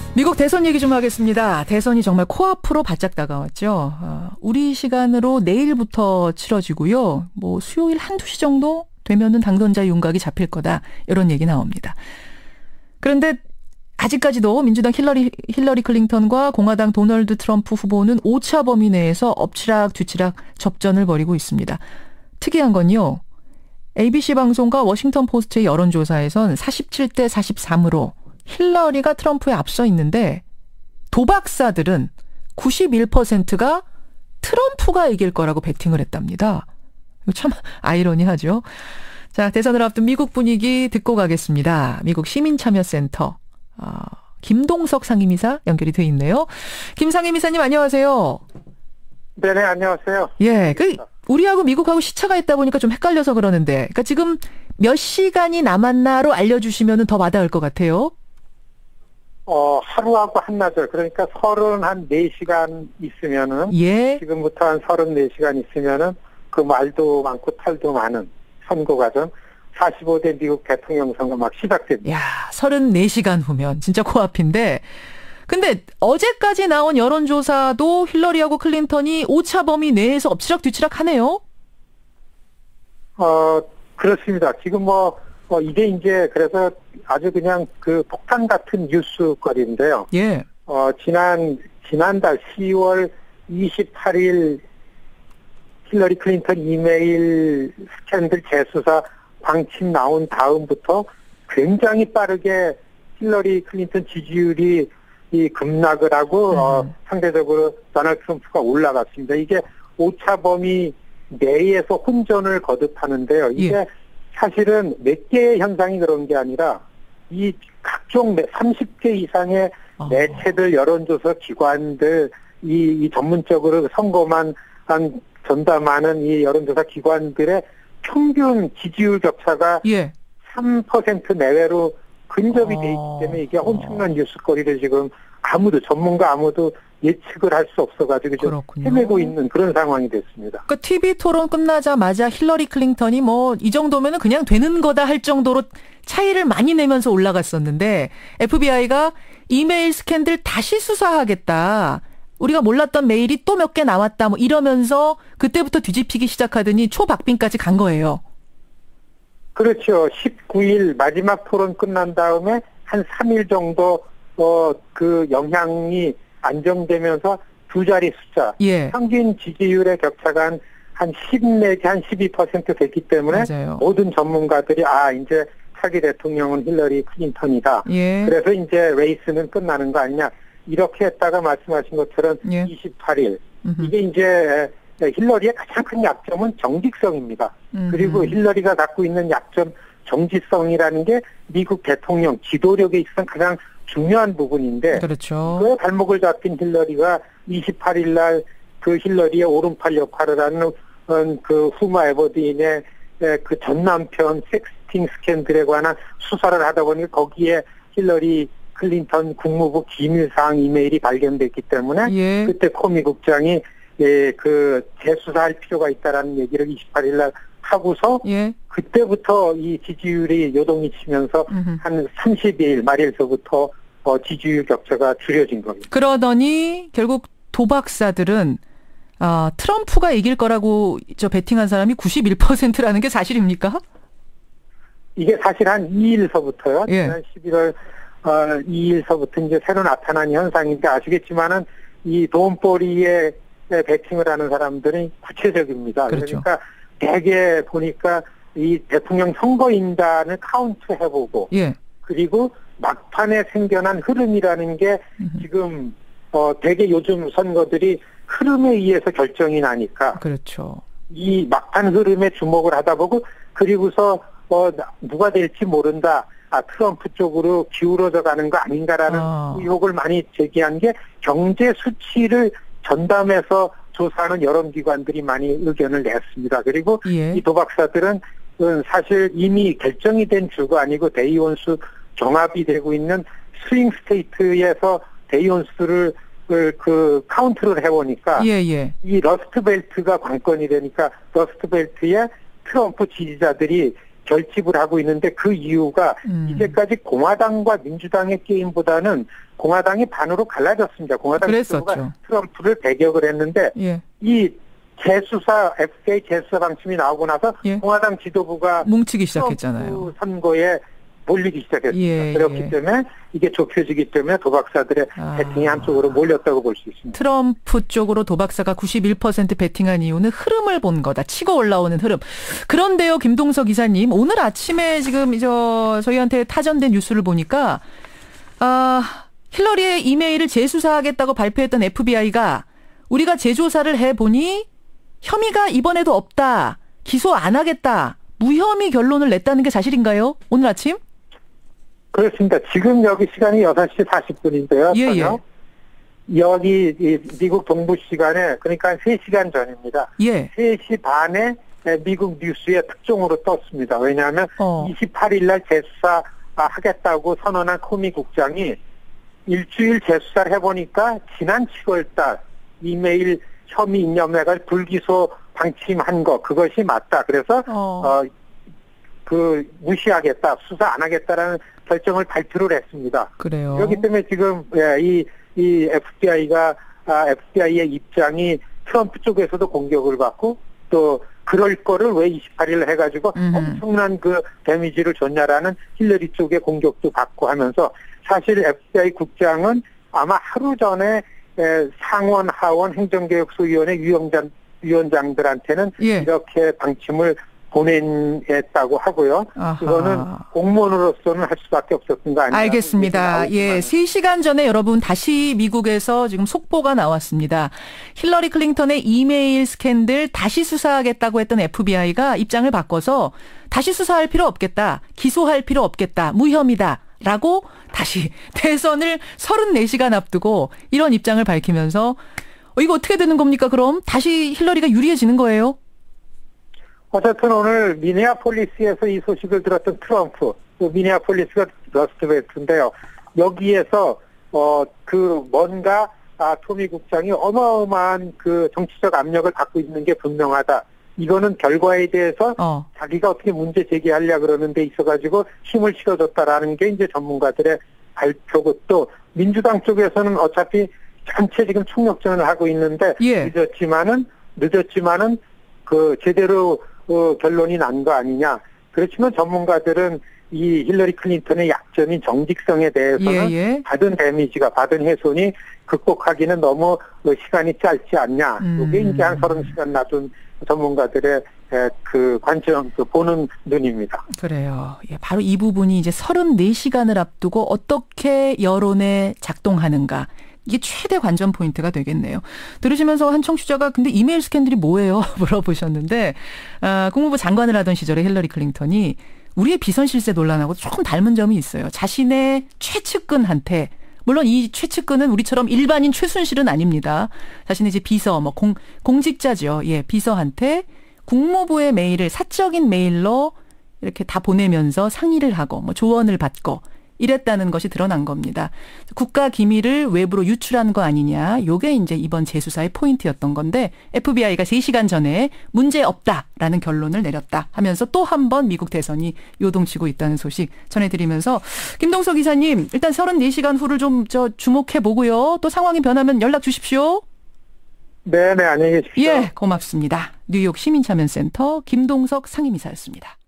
미국 대선 얘기 좀 하겠습니다. 대선이 정말 코앞으로 바짝 다가왔죠. 우리 시간으로 내일부터 치러지고요. 수요일 한두 시 정도 되면은 당선자 윤곽이 잡힐 거다. 이런 얘기 나옵니다. 그런데 아직까지도 민주당 힐러리 클린턴과 공화당 도널드 트럼프 후보는 오차 범위 내에서 엎치락 뒤치락 접전을 벌이고 있습니다. 특이한 건요. ABC 방송과 워싱턴 포스트의 여론조사에선 47대 43으로 힐러리가 트럼프에 앞서 있는데 도박사들은 91%가 트럼프가 이길 거라고 베팅을 했답니다. 이거 참 아이러니하죠. 자, 대선을 앞둔 미국 분위기 듣고 가겠습니다. 미국 시민참여센터 김동석 상임이사 연결이 돼 있네요. 김 상임이사님 안녕하세요. 네네, 안녕하세요. 예, 우리하고 미국하고 시차가 있다 보니까 좀 헷갈려서 그러는데, 그러니까 지금 몇 시간이 남았나로 알려주시면 더 와닿을 것 같아요. 하루하고 한나절, 그러니까 34시간 있으면은, 예. 지금부터 한 34시간 있으면은, 그 말도 많고 탈도 많은 선거 과정, 45대 미국 대통령 선거 막 시작됩니다. 야, 34시간 후면 진짜 코앞인데, 근데 어제까지 나온 여론조사도 힐러리하고 클린턴이 오차 범위 내에서 엎치락 뒤치락 하네요. 그렇습니다. 지금 이게 이제 그래서 아주 그냥 그 폭탄 같은 뉴스거리인데요. 예. 지난달 10월 28일 힐러리 클린턴 이메일 스캔들 재수사 방침 나온 다음부터 굉장히 빠르게 힐러리 클린턴 지지율이 급락을 하고 상대적으로 도널드 트럼프가 올라갔습니다. 이게 오차 범위 내에서 혼전을 거듭하는데요. 이게 예. 사실은 몇 개의 현상이 그런 게 아니라 이 각종 30개 이상의 매체들, 여론조사 기관들, 이 전문적으로 선거만 전담하는 이 여론조사 기관들의 평균 지지율 격차가 예. 3% 내외로 근접이 돼 있기 때문에 이게 엄청난 뉴스거리를 지금 전문가 아무도 예측을 할 수 없어가지고 좀 헤매고 있는 그런 상황이 됐습니다. 그러니까 TV 토론 끝나자마자 힐러리 클린턴이 이 정도면은 그냥 되는 거다 할 정도로 차이를 많이 내면서 올라갔었는데 FBI가 이메일 스캔들 다시 수사하겠다. 우리가 몰랐던 메일이 또 몇 개 나왔다. 이러면서 그때부터 뒤집히기 시작하더니 초박빙까지 간 거예요. 그렇죠. 19일 마지막 토론 끝난 다음에 한 3일 정도 그 영향이 안정되면서 두 자리 숫자, 예. 평균 지지율의 격차가 한 10 내지 한 12% 됐기 때문에 맞아요. 모든 전문가들이 이제 차기 대통령은 힐러리 클린턴이다. 예. 그래서 이제 레이스는 끝나는 거 아니냐. 이렇게 했다가 말씀하신 것처럼 예. 28일. 이게 이제 힐러리의 가장 큰 약점은 정직성입니다. 그리고 힐러리가 갖고 있는 약점 정직성이라는 게 미국 대통령 지도력에 있어서 가장 중요한 부분인데 그렇죠. 그 발목을 잡힌 힐러리가 28일 날 그 힐러리의 오른팔 역할을 하는 그 후마 에버딘의 그 전 남편 섹스팅 스캔들에 관한 수사를 하다 보니 거기에 힐러리 클린턴 국무부 기밀사항 이메일이 발견됐기 때문에 예. 그때 코미 국장이 그 재수사할 필요가 있다라는 얘기를 28일 날 하고서 예. 그때부터 이 지지율이 요동이 치면서 한 30일 말일서부터 지지율 격차가 줄여진 겁니다. 그러더니 결국 도박사들은 트럼프가 이길 거라고 베팅한 사람이 91%라는 게 사실입니까? 이게 사실 한 2일서부터요. 예. 지난 11월 2일서부터 이제 새로 나타난 현상인데 아시겠지만은 이 돈벌이에 베팅을 하는 사람들은 구체적입니다. 그렇죠. 그러니까 대개 보니까 이 대통령 선거인단을 카운트해보고 예. 그리고 막판에 생겨난 흐름이라는 게 지금 대개 요즘 선거들이 흐름에 의해서 결정이 나니까 그렇죠. 이 막판 흐름에 주목을 하다 보고 그리고서 누가 될지 모른다. 트럼프 쪽으로 기울어져 가는 거 아닌가라는 의혹을 많이 제기한 게 경제 수치를 전담해서 조사하는 여론기관들이 많이 의견을 냈습니다. 그리고 예. 이 도박사들은 사실 이미 결정이 된 주가 아니고 데이온수 경합이 되고 있는 스윙 스테이트에서 데이온수를 그 카운트를 해보니까 예. 이 러스트벨트가 관건이 되니까 러스트벨트에 트럼프 지지자들이 결집을 하고 있는데 그 이유가 이제까지 공화당과 민주당의 게임보다는 공화당이 반으로 갈라졌습니다. 공화당 지도부가 트럼프를 배격을 했는데 예. 이 재수사 FBI 재수사 방침이 나오고 나서 예. 공화당 지도부가 뭉치기 시작했잖아요. 선거에 몰리기 시작했습니다. 예, 그렇기 예. 때문에 이게 좁혀지기 때문에 도박사들의 배팅이 한쪽으로 몰렸다고 볼 수 있습니다. 트럼프 쪽으로 도박사가 91% 배팅한 이유는 흐름을 본 거다. 치고 올라오는 흐름. 그런데요, 김동석 기사님, 오늘 아침에 지금 저희한테 타전된 뉴스를 보니까 힐러리의 이메일을 재수사하겠다고 발표했던 FBI가 우리가 재조사를 해보니 혐의가 이번에도 없다. 기소 안 하겠다. 무혐의 결론을 냈다는 게 사실인가요? 오늘 아침? 그렇습니다. 지금 여기 시간이 6시 40분인데요. 예, 예. 여기 미국 동부 시간에 그러니까 3시간 전입니다. 예. 3시 반에 미국 뉴스에 특종으로 떴습니다. 왜냐하면 28일 날 재수사 하겠다고 선언한 코미 국장이 일주일 재수사를 해보니까 지난 7월 달 이메일 혐의 인멸을 불기소 방침한 거 그것이 맞다. 그래서 무시하겠다, 수사 안 하겠다라는 결정을 발표를 했습니다. 그래요. 그렇기 때문에 지금 이 FBI의 입장이 트럼프 쪽에서도 공격을 받고 또 그럴 거를 왜 28일 해가지고 엄청난 그 데미지를 줬냐라는 힐러리 쪽의 공격도 받고 하면서 사실 FBI 국장은 아마 하루 전에 상원, 하원, 행정개혁소위원회 위원장들한테는 예. 이렇게 방침을 보냈다고 하고요. 아하. 그거는 공무원으로서는 할 수밖에 없었던 거 아니에요? 알겠습니다. 예, 3시간 전에 여러분 다시 미국에서 지금 속보가 나왔습니다. 힐러리 클린턴의 이메일 스캔들 다시 수사하겠다고 했던 FBI가 입장을 바꿔서 다시 수사할 필요 없겠다. 기소할 필요 없겠다. 무혐의다. 라고 다시 대선을 34시간 앞두고 이런 입장을 밝히면서 이거 어떻게 되는 겁니까? 그럼 다시 힐러리가 유리해지는 거예요? 어쨌든 오늘 미네아폴리스에서 이 소식을 들었던 트럼프, 미네아폴리스가 러스트벨트인데요. 여기에서 뭔가 토미 국장이 어마어마한 그 정치적 압력을 받고 있는 게 분명하다. 이거는 결과에 대해서 자기가 어떻게 문제 제기하려 그러는 데 있어가지고 힘을 실어줬다라는 게 이제 전문가들의 발표고 또 민주당 쪽에서는 어차피 전체 지금 총력전을 하고 있는데 예. 늦었지만은 그 제대로 결론이 난 거 아니냐. 그렇지만 전문가들은 이 힐러리 클린턴의 약점인 정직성에 대해서는 받은 데미지가 받은 훼손이 극복하기는 너무 시간이 짧지 않냐. 이게 이제 한 30시간 놔둔 전문가들의 그 관점, 보는 눈입니다. 그래요. 예, 바로 이 부분이 이제 34시간을 앞두고 어떻게 여론에 작동하는가. 이게 최대 관전 포인트가 되겠네요. 들으시면서 한 청취자가 근데 이메일 스캔들이 뭐예요? 물어보셨는데 국무부 장관을 하던 시절에 힐러리 클린턴이 우리의 비선실세 논란하고 조금 닮은 점이 있어요. 자신의 최측근한테 물론 이 최측근은 우리처럼 일반인 최순실은 아닙니다. 자신의 이제 비서 공직자죠. 예, 비서한테 국무부의 메일을 사적인 메일로 이렇게 다 보내면서 상의를 하고 조언을 받고 이랬다는 것이 드러난 겁니다. 국가 기밀을 외부로 유출한 거 아니냐. 요게 이제 이번 재수사의 포인트였던 건데 FBI가 3시간 전에 문제 없다라는 결론을 내렸다 하면서 또 한 번 미국 대선이 요동치고 있다는 소식 전해드리면서 김동석 기사님 일단 34시간 후를 좀 주목해 보고요. 또 상황이 변하면 연락 주십시오. 네네, 안녕히 계십시오. 예, 고맙습니다. 뉴욕 시민참여센터 김동석 상임이사였습니다.